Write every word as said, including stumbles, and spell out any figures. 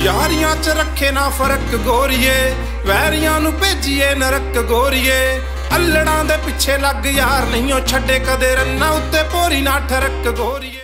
यारियां च रखे ना फर्क गोरीए, वैरियां नू भेजीए नरक गोरीए। अल्लड़ां दे पिछे लग यार नहीं छड्डे कदे रन्ना उत्ते भोरी ना ठरक गोरीए।